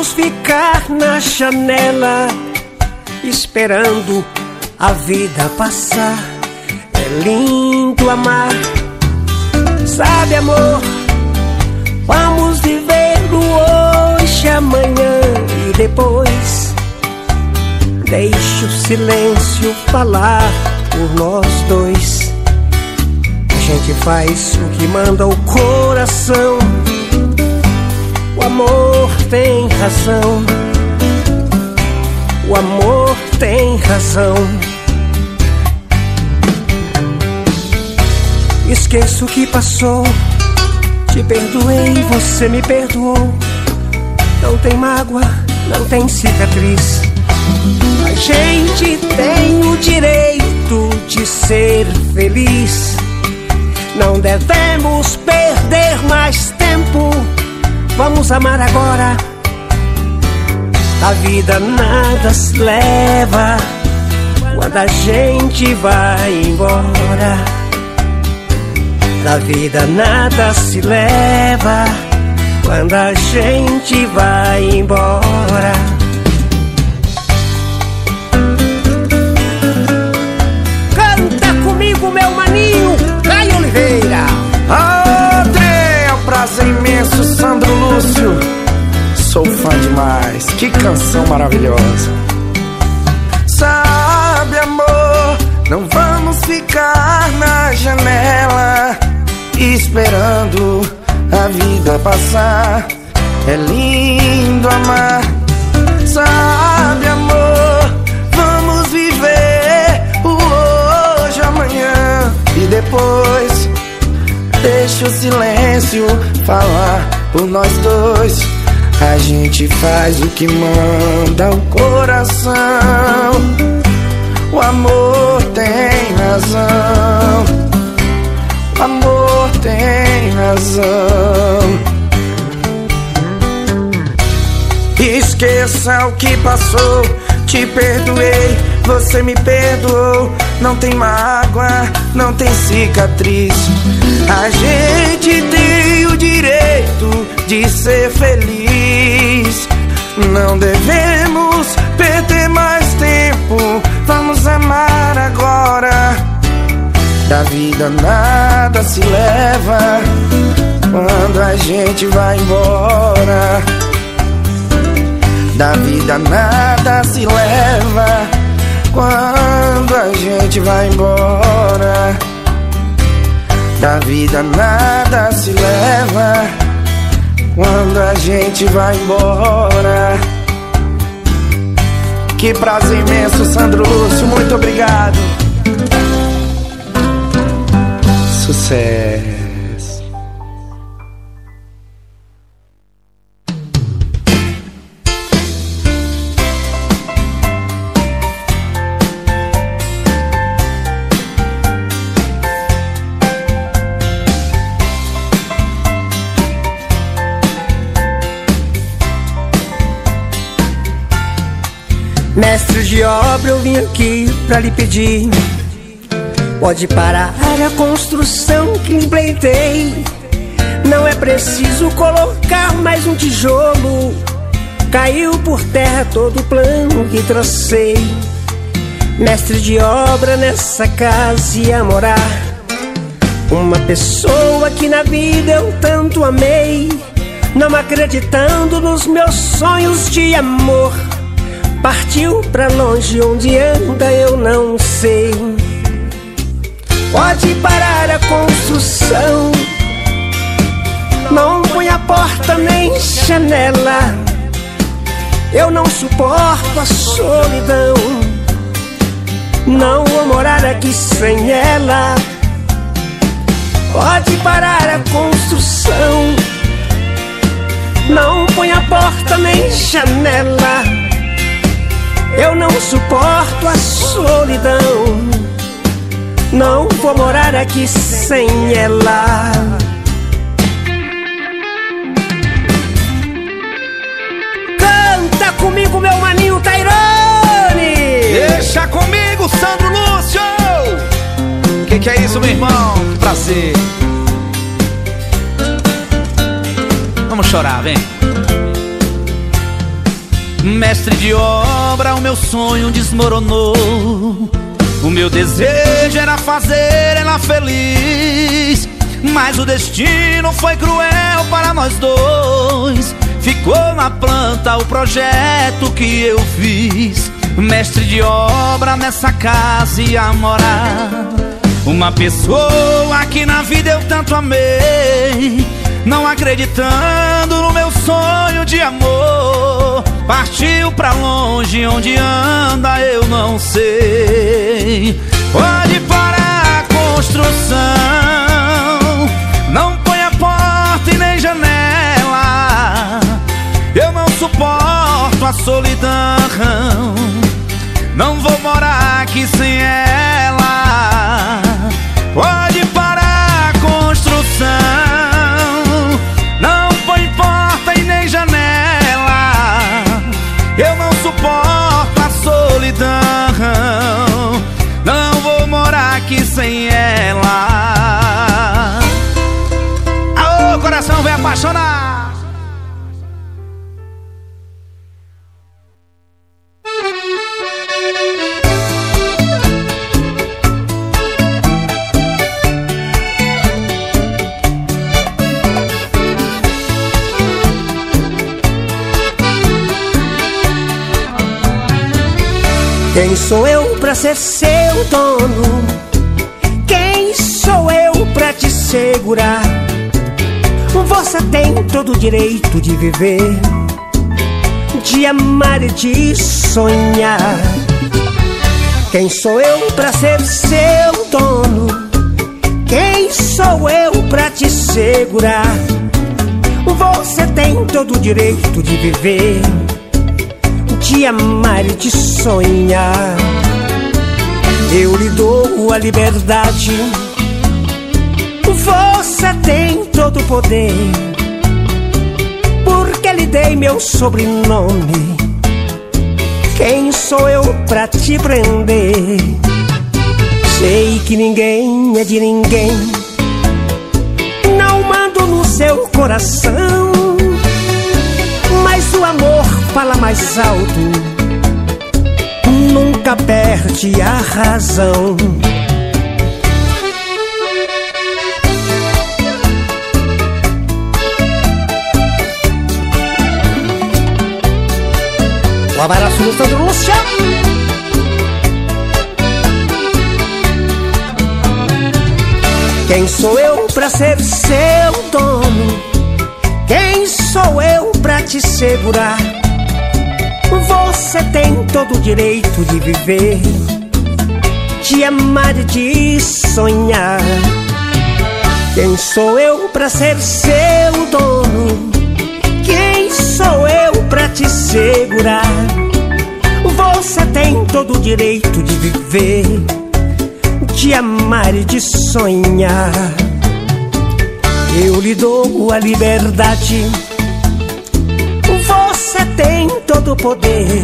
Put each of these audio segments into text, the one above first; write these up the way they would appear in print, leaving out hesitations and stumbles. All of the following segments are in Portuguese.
Vamos ficar na janela esperando a vida passar. É lindo amar, sabe amor? Vamos viver o hoje, amanhã e depois. Deixe o silêncio falar por nós dois. A gente faz o que manda o coração. O amor tem razão. O amor tem razão. Esqueço o que passou. Te perdoei, você me perdoou. Não tem mágoa, não tem cicatriz. A gente tem o direito de ser feliz. Não devemos perder mais tempo. Vamos amar agora. A vida nada se leva quando a gente vai embora. Da vida nada se leva quando a gente vai embora. Canta comigo, meu maninho, Caio Oliveira. André, é um prazer imenso, Sandro Lúcio. Sou fã demais, que canção maravilhosa. Sabe amor, não vamos ficar na janela esperando a vida passar. É lindo amar. Sabe amor, vamos viver o hoje, amanhã e depois. Deixa o silêncio falar por nós dois. A gente faz o que manda o coração. O amor tem razão. O amor tem razão. Esqueça o que passou. Te perdoei, você me perdoou. Não tem mágoa, não tem cicatriz. A gente tem o direito de ser feliz. Não devemos perder mais tempo. Vamos amar agora. Da vida nada se leva quando a gente vai embora. Da vida nada se leva quando a gente vai embora. Da vida nada se leva quando a gente vai embora. Que prazer imenso, Sandro Lúcio, muito obrigado. Sucesso. Mestre de obra, eu vim aqui pra lhe pedir. Pode parar a construção que empleitei. Não é preciso colocar mais um tijolo. Caiu por terra todo o plano que tracei. Mestre de obra, nessa casa ia morar uma pessoa que na vida eu tanto amei. Não acreditando nos meus sonhos de amor, partiu pra longe, onde anda eu não sei. Pode parar a construção, não põe a porta nem janela. Eu não suporto a solidão, não vou morar aqui sem ela. Pode parar a construção, não põe a porta nem janela. Eu não suporto a solidão, não vou morar aqui sem ela. Canta comigo, meu maninho Tairone. Deixa comigo, Sandro Lúcio. Que é isso, meu irmão? Que prazer. Vamos chorar, vem. Mestre de obra, o meu sonho desmoronou. O meu desejo era fazer ela feliz, mas o destino foi cruel para nós dois. Ficou na planta o projeto que eu fiz. Mestre de obra, nessa casa ia morar uma pessoa que na vida eu tanto amei. Não acreditando no meu sonho de amor, partiu pra longe, onde anda eu não sei. Pode parar a construção, não põe a porta e nem janela. Eu não suporto a solidão, não vou morar aqui sem ela. Pode parar a construção, não põe porta e nem janela. Eu não suporto a solidão, não vou morar aqui sem ela. Aô, coração vem apaixonar. Quem sou eu pra ser seu dono? Quem sou eu pra te segurar? Você tem todo o direito de viver, de amar e de sonhar. Quem sou eu pra ser seu dono? Quem sou eu pra te segurar? Você tem todo o direito de viver, de amar e de sonhar. Eu lhe dou a liberdade, você tem todo o poder, porque lhe dei meu sobrenome. Quem sou eu pra te prender? Sei que ninguém é de ninguém, não mando no seu coração, mas o amor fala mais alto, nunca perde a razão. Um abraço no Sandro Lúcio. Quem sou eu pra ser seu dono? Quem sou eu pra te segurar? Você tem todo o direito de viver, de amar e de sonhar. Quem sou eu pra ser seu dono? Quem sou eu pra te segurar? Você tem todo o direito de viver, de amar e de sonhar. Eu lhe dou a liberdade, você tem todo o poder,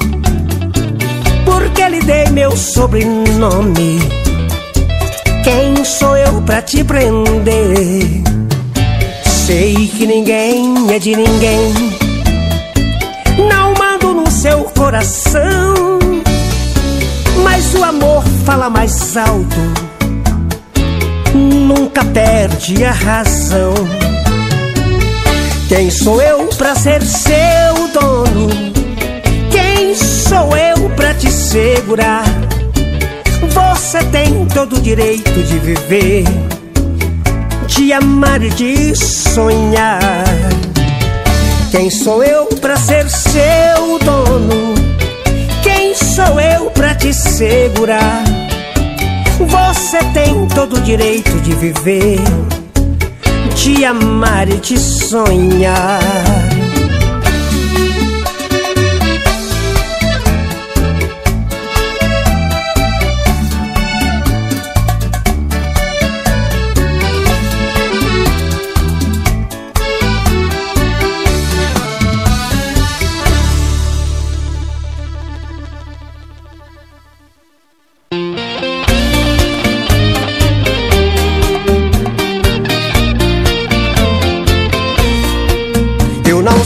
porque lhe dei meu sobrenome. Quem sou eu pra te prender? Sei que ninguém é de ninguém, não mando no seu coração, mas o amor fala mais alto, nunca perde a razão. Quem sou eu pra ser seu dono? Quem sou eu pra te segurar? Você tem todo o direito de viver, de amar e de sonhar. Quem sou eu pra ser seu dono? Quem sou eu pra te segurar? Você tem todo o direito de viver, de amar e de sonhar.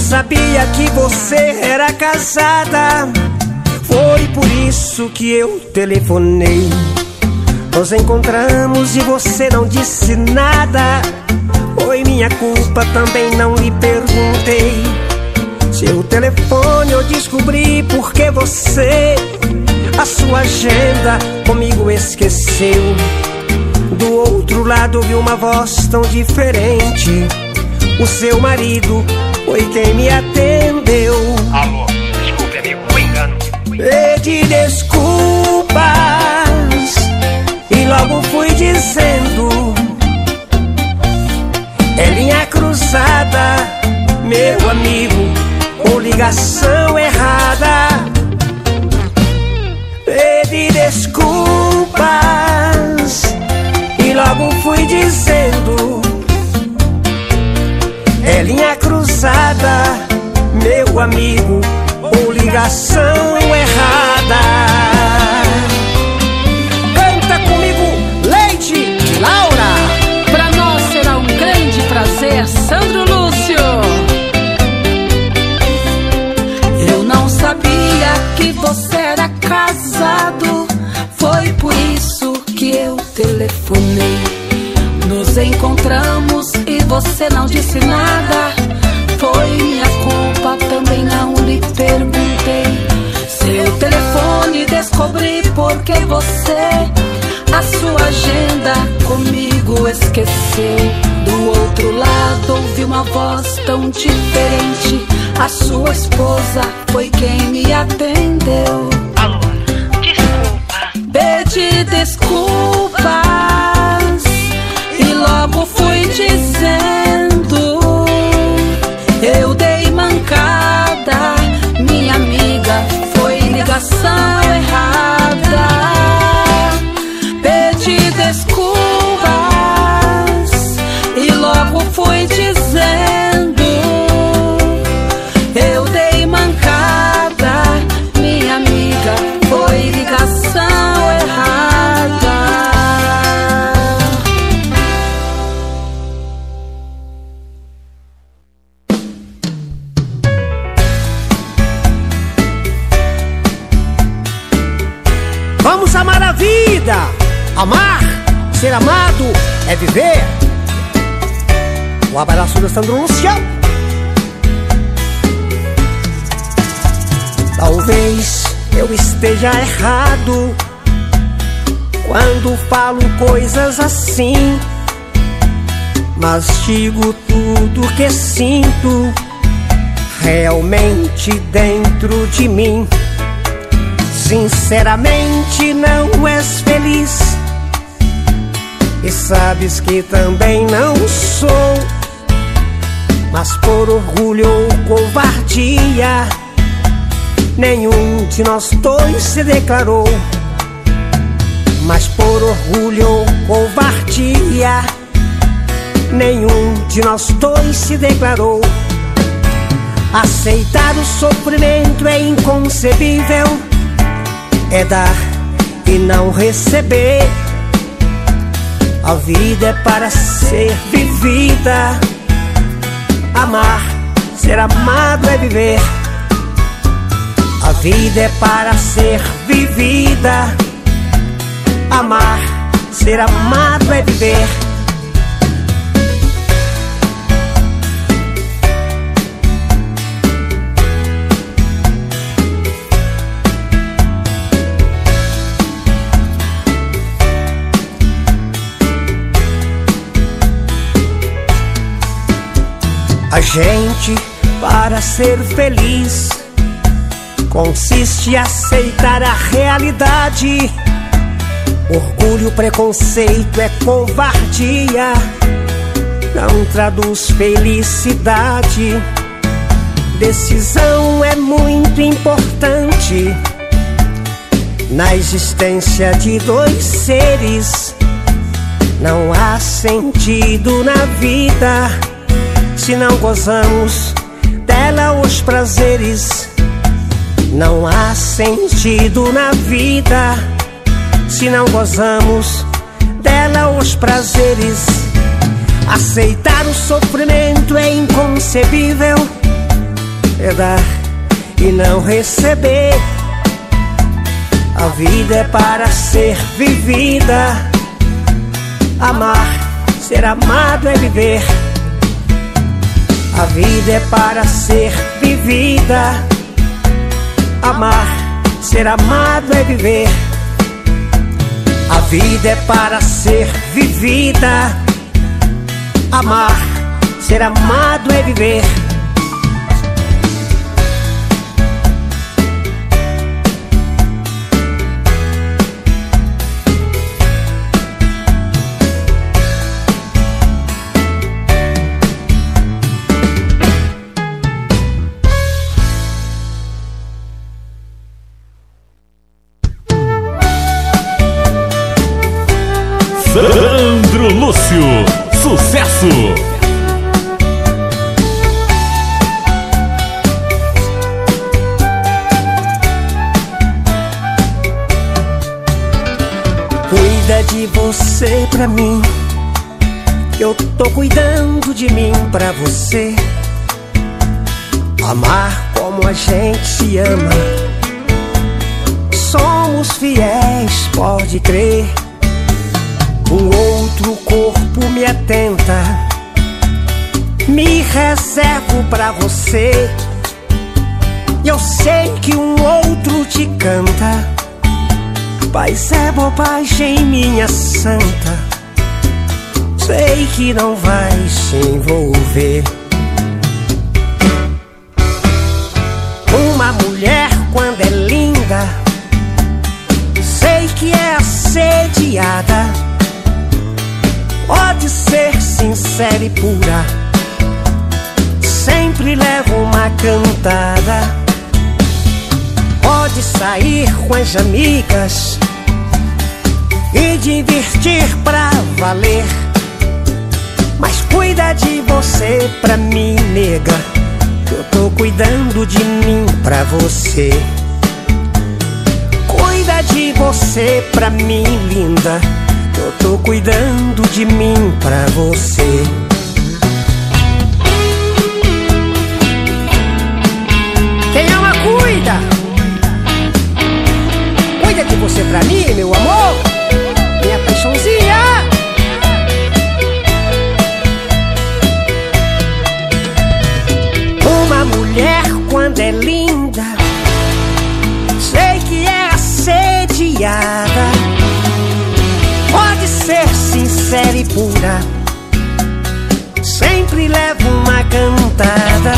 sabia que você era casada. Foi por isso que eu telefonei. Nos encontramos e você não disse nada. Foi minha culpa, também não lhe perguntei. Seu telefone eu descobri porque você a sua agenda comigo esqueceu. Do outro lado vi uma voz tão diferente. O seu marido foi quem me atendeu. Alô, desculpe, amigo, foi engano. Pedi desculpas e logo fui dizendo: é linha cruzada, meu amigo, ou ligação errada. Pedi desculpas e logo fui dizendo: é linha cruzada, meu amigo, ou ligação errada. Canta comigo, Leite Laura. Pra nós será um grande prazer, Sandro Lúcio. Eu não sabia que você era casado. Foi por isso que eu telefonei. Nos encontramos e você não disse nada. Foi minha culpa, também não lhe perguntei. Seu telefone descobri porque você a sua agenda comigo esqueceu. Do outro lado ouvi uma voz tão diferente. A sua esposa foi quem me atendeu. Alô, desculpa. Pedi desculpas e logo fui dizendo: eu dei mancada, minha amiga, foi ligação errada. Pedi desculpas e logo fui dizendo: eu dei mancada, minha amiga, foi ligação errada. Vamos amar a vida. Amar, ser amado é viver. Um abraço do Sandro Lúcio. Talvez eu esteja errado quando falo coisas assim, mas digo tudo que sinto realmente dentro de mim. Sinceramente não és feliz e sabes que também não sou, mas por orgulho ou covardia nenhum de nós dois se declarou. Mas por orgulho ou covardia nenhum de nós dois se declarou. Aceitar o sofrimento é inconcebível, é dar e não receber. A vida é para ser vivida. Amar, ser amado é viver. A vida é para ser vivida. Amar, ser amado é viver. A gente, para ser feliz, consiste em aceitar a realidade. Orgulho, preconceito é covardia, não traduz felicidade. Decisão é muito importante na existência de dois seres. Não há sentido na vida se não gozamos dela os prazeres. Não há sentido na vida se não gozamos dela os prazeres. Aceitar o sofrimento é inconcebível, é dar e não receber. A vida é para ser vivida. Amar, ser amado é viver. A vida é para ser vivida. Amar, ser amado é viver. A vida é para ser vivida. Amar, ser amado é viver. Sandro Lúcio, sucesso! Cuida de você pra mim, eu tô cuidando de mim pra você. Amar como a gente se ama, somos fiéis, pode crer. Um outro corpo me atenta, me reservo pra você. E eu sei que um outro te canta, mas é bobagem, minha santa. Sei que não vai se envolver. Uma mulher quando é linda, sei que é assediada. Pode ser sincera e pura, sempre leva uma cantada. Pode sair com as amigas e divertir pra valer, mas cuida de você pra mim, nega, que eu tô cuidando de mim pra você. Cuida de você pra mim, linda, eu tô cuidando de mim pra você. Quem ama, cuida. Cuida de você pra mim, meu amor, minha paixãozinha. Uma mulher quando é linda, sei que é assediada. Pode ser sincera e pura, sempre leva uma cantada.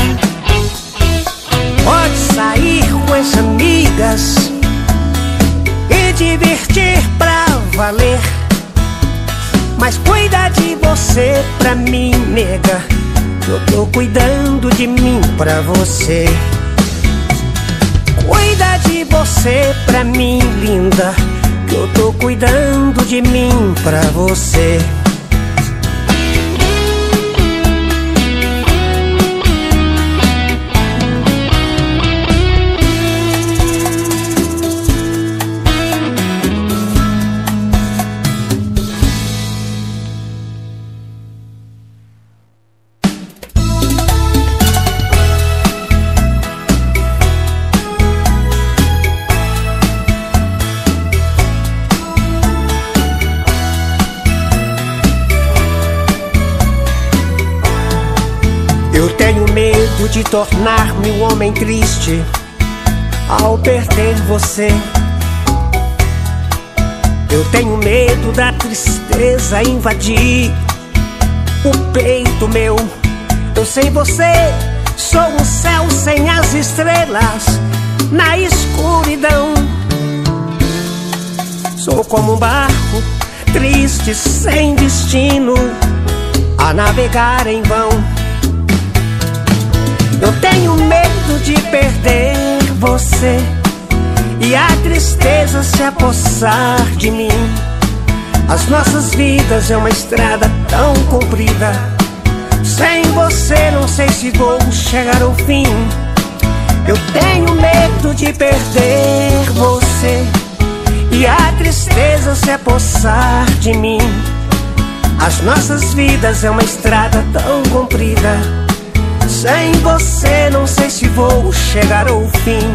Pode sair com as amigas e divertir pra valer, mas cuida de você pra mim, nega, eu tô cuidando de mim pra você. Cuida de você pra mim, linda, eu tô cuidando de mim pra você. Eu tenho medo de tornar-me um homem triste ao perder você. Eu tenho medo da tristeza invadir o peito meu. Eu sei você, sou um céu sem as estrelas na escuridão. Sou como um barco triste sem destino a navegar em vão. Eu tenho medo de perder você e a tristeza se apossar de mim. As nossas vidas é uma estrada tão comprida, sem você não sei se vou chegar ao fim. Eu tenho medo de perder você e a tristeza se apossar de mim. As nossas vidas é uma estrada tão comprida, Sem você não sei se vou chegar ao fim.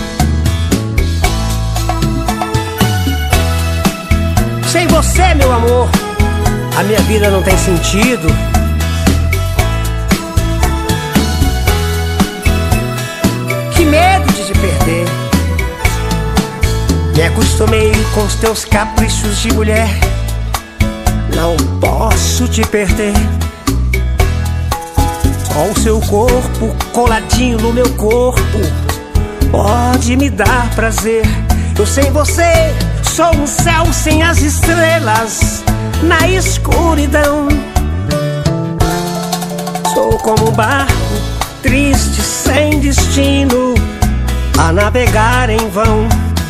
Sem você, meu amor, a minha vida não tem sentido. Que medo de te perder. Me acostumei com os teus caprichos de mulher. Não posso te perder. Só o seu corpo coladinho no meu corpo pode me dar prazer. Eu sem você sou um céu sem as estrelas na escuridão. Sou como um barco triste sem destino a navegar em vão.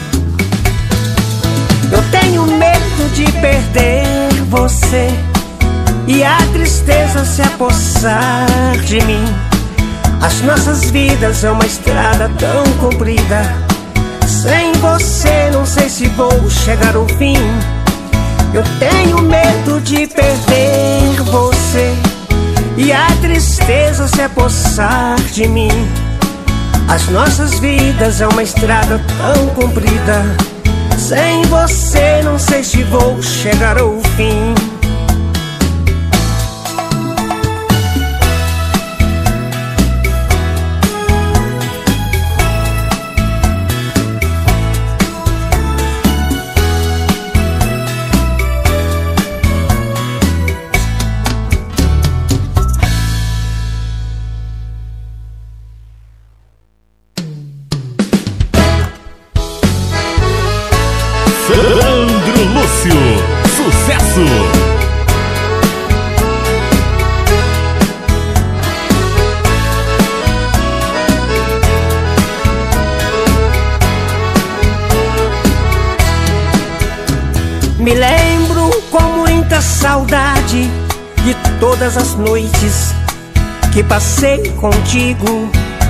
Eu tenho medo de perder você e a tristeza se apossar de mim. As nossas vidas é uma estrada tão comprida. Sem você não sei se vou chegar ao fim. Eu tenho medo de perder você e a tristeza se apossar de mim. As nossas vidas é uma estrada tão comprida. Sem você não sei se vou chegar ao fim. Sandro Lúcio, sucesso! Me lembro com muita saudade de todas as noites que passei contigo.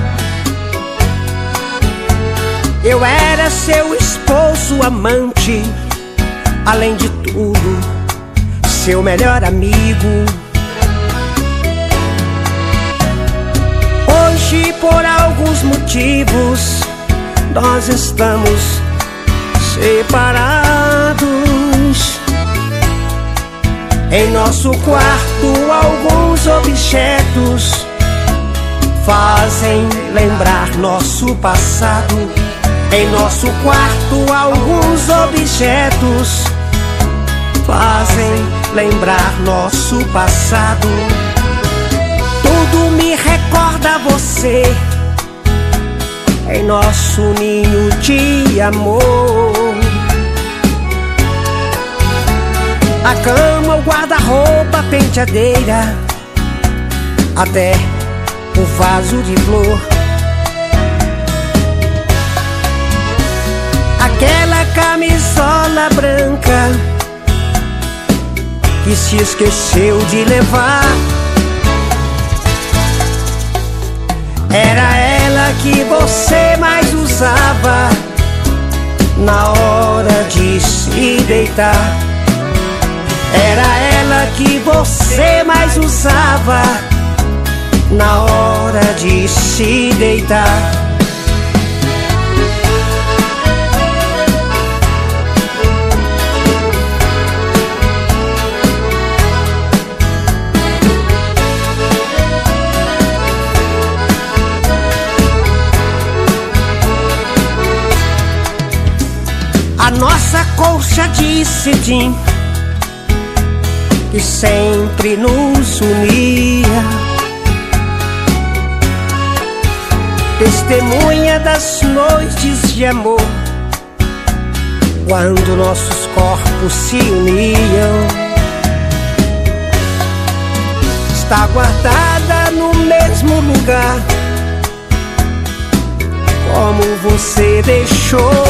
Eu era seu esposo, amante, além de tudo, seu melhor amigo. Hoje, por alguns motivos, nós estamos separados. Em nosso quarto, alguns objetos fazem lembrar nosso passado. Em nosso quarto, alguns objetos fazem lembrar nosso passado. Tudo me recorda você em nosso ninho de amor. A cama, o guarda-roupa, a penteadeira, até o vaso de flor. Aquela camisola branca que se esqueceu de levar, era ela que você mais usava na hora de se deitar. Era ela que você mais usava na hora de se deitar. A nossa colcha de cetim que sempre nos unia, testemunha das noites de amor, quando nossos corpos se uniam. Está guardada no mesmo lugar como você deixou.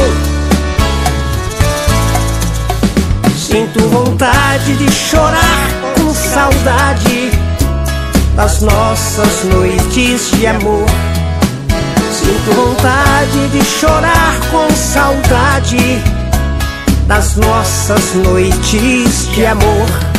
Sinto vontade de chorar com saudade das nossas noites de amor. Sinto vontade de chorar com saudade das nossas noites de amor.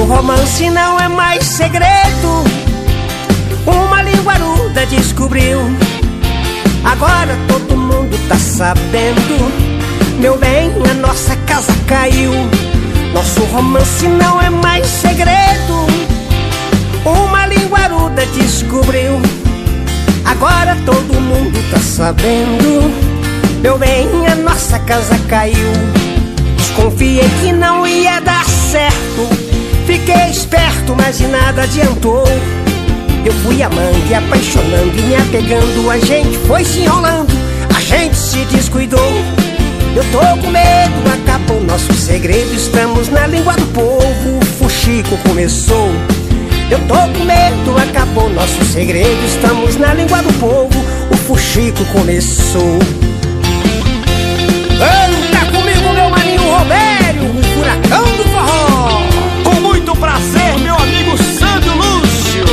romance não é mais segredo. Uma linguaruda descobriu. Agora todo mundo tá sabendo. Meu bem, a nossa casa caiu. Nosso romance não é mais segredo. Uma linguaruda descobriu. Agora todo mundo tá sabendo. Meu bem, a nossa casa caiu. Desconfiei que não ia dar certo. Fiquei esperto, mas de nada adiantou. Eu fui amando e apaixonando e me apegando. A gente foi se enrolando, a gente se descuidou. Eu tô com medo, acabou nosso segredo. Estamos na língua do povo, o fuxico começou. Eu tô com medo, acabou nosso segredo. Estamos na língua do povo, o fuxico começou. Canta comigo, meu maninho Robério, o furacão do forró. Com muito prazer, meu amigo Sandro Lúcio.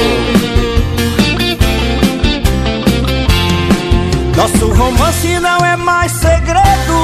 Nosso romance não é mais segredo.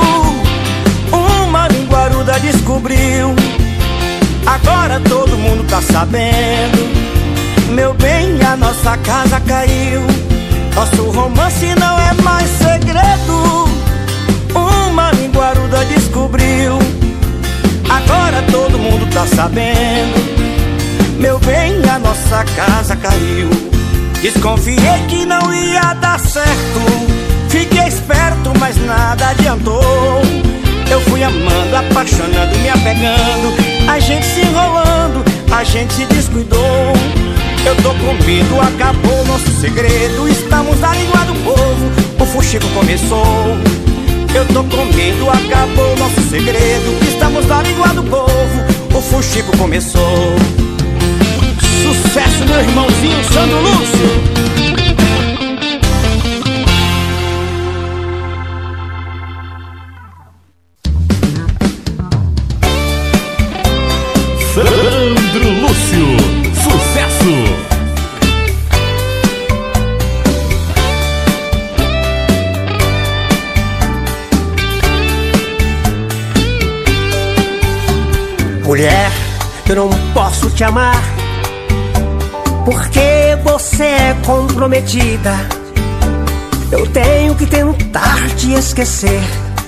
Uma linguaruda descobriu. Agora todo mundo tá sabendo. Meu bem, a nossa casa caiu. Nosso romance não é mais segredo. Uma linguaruda descobriu. Agora todo mundo tá sabendo. Meu bem, a nossa casa caiu. Desconfiei que não ia dar certo. Fiquei esperto, mas nada adiantou. Eu fui amando, apaixonando, me apegando. A gente se enrolando, a gente se descuidou. Eu tô com medo, acabou nosso segredo. Estamos na língua do povo, o fuxico começou. Eu tô com medo, acabou nosso segredo. Estamos na língua do povo, o fuxico começou. Sucesso, meu irmãozinho Sandro Lúcio. Sandro Lúcio, sucesso! Mulher, eu não posso te amar, porque você é comprometida. Eu tenho que tentar te esquecer.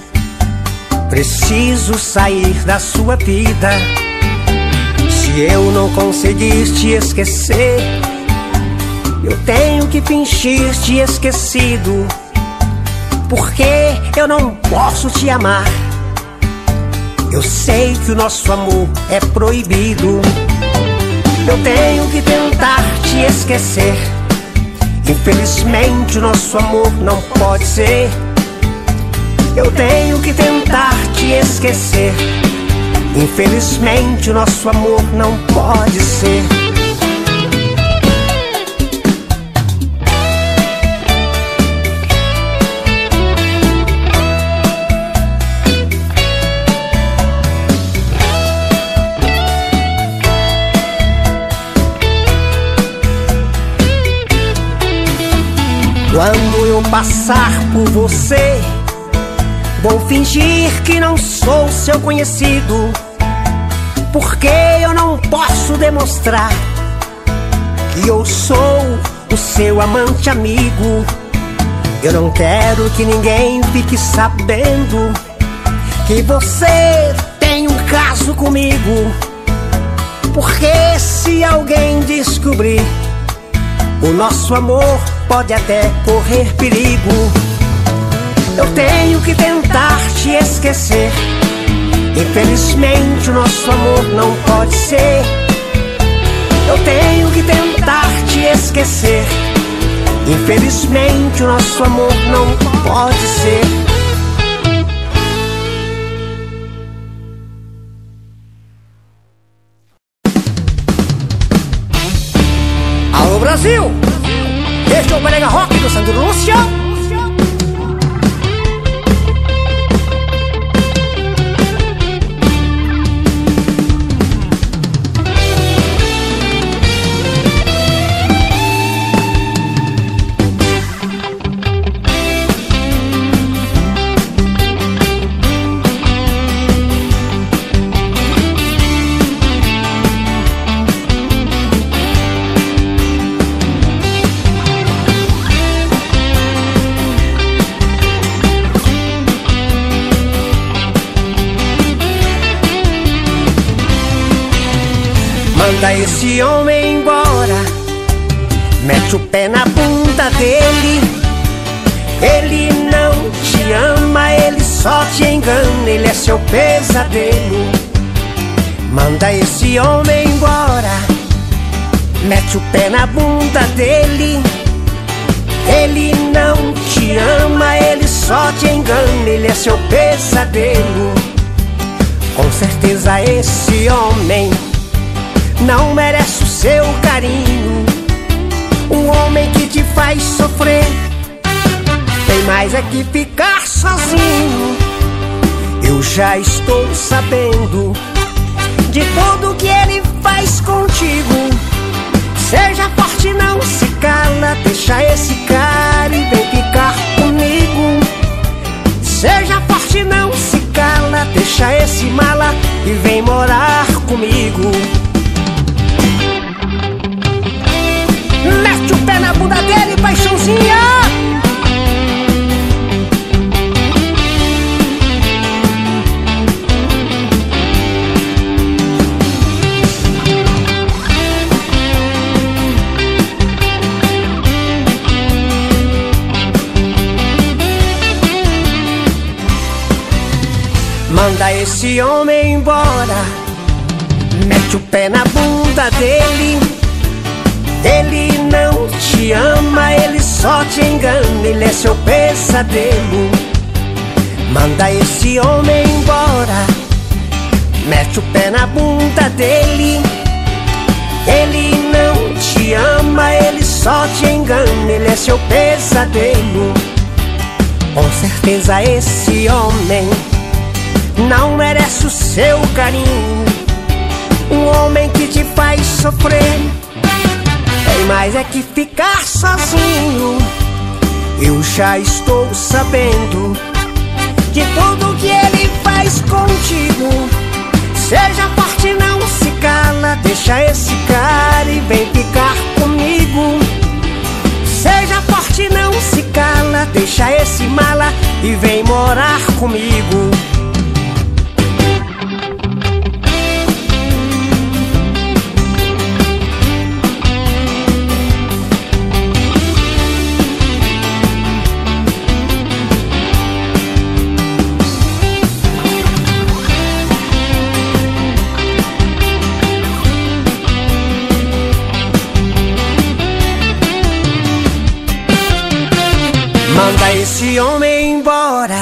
Preciso sair da sua vida. Se eu não conseguir te esquecer, eu tenho que fingir te esquecido, porque eu não posso te amar. Eu sei que o nosso amor é proibido. Eu tenho que tentar te esquecer. Infelizmente o nosso amor não pode ser. Eu tenho que tentar te esquecer. Infelizmente o nosso amor não pode ser. Quando eu passar por você, vou fingir que não sou seu conhecido, porque eu não posso demonstrar que eu sou o seu amante amigo. Eu não quero que ninguém fique sabendo que você tem um caso comigo, porque se alguém descobrir, o nosso amor pode até correr perigo. Eu tenho que tentar te esquecer. Infelizmente o nosso amor não pode ser. Eu tenho que tentar te esquecer. Infelizmente o nosso amor não pode ser. Alô Brasil! Este é o Brega Rock do Sandro Lúcio. Manda esse homem embora, mete o pé na bunda dele. Ele não te ama, ele só te engana, ele é seu pesadelo. Manda esse homem embora, mete o pé na bunda dele. Ele não te ama, ele só te engana, ele é seu pesadelo. Com certeza esse homem não merece o seu carinho. Um homem que te faz sofrer tem mais é que ficar sozinho. Eu já estou sabendo de tudo que ele faz contigo. Seja forte, não se cala, deixa esse cara e vem ficar comigo. Seja forte, não se cala, deixa esse mala e vem morar comigo. Mete o pé na bunda dele, paixãozinha. Manda esse homem embora, mete o pé na bunda dele. Ele não te ama, ele só te engana, ele é seu pesadelo. Manda esse homem embora, mete o pé na bunda dele. Ele não te ama, ele só te engana, ele é seu pesadelo. Com certeza esse homem não merece o seu carinho. Um homem que te faz sofrer tem mais é que ficar sozinho. Eu já estou sabendo de tudo que ele faz contigo. Seja forte, não se cala, deixa esse cara e vem ficar comigo. Seja forte, não se cala, deixa esse mala e vem morar comigo. Manda esse homem embora.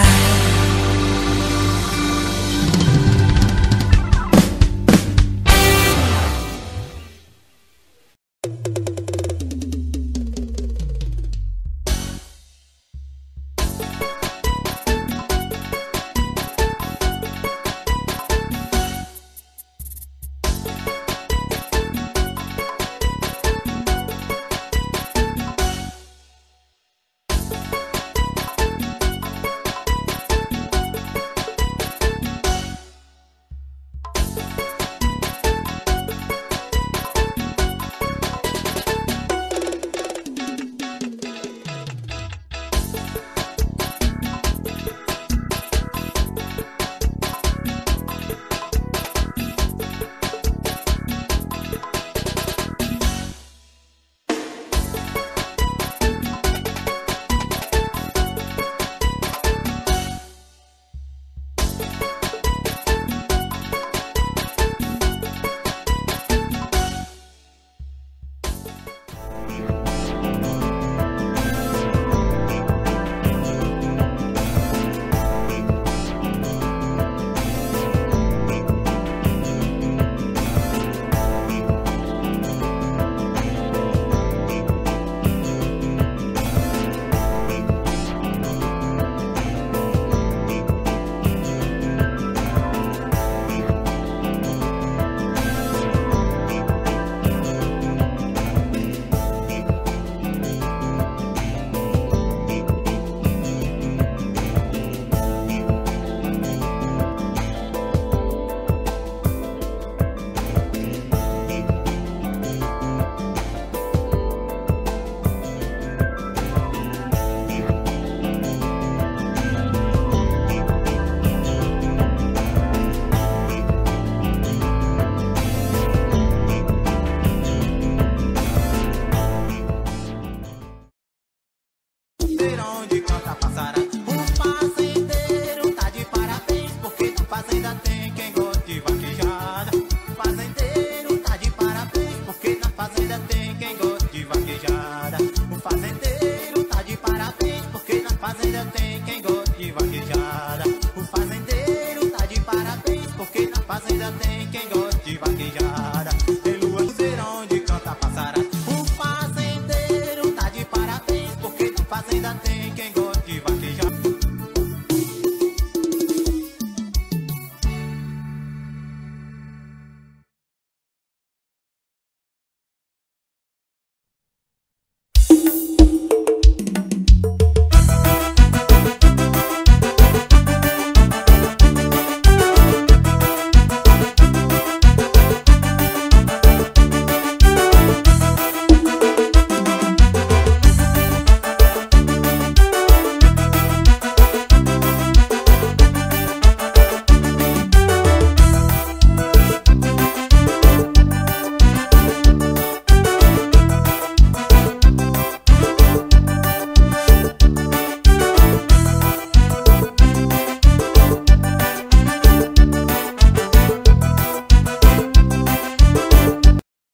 Fazenda tem quem gosta de vaquejar.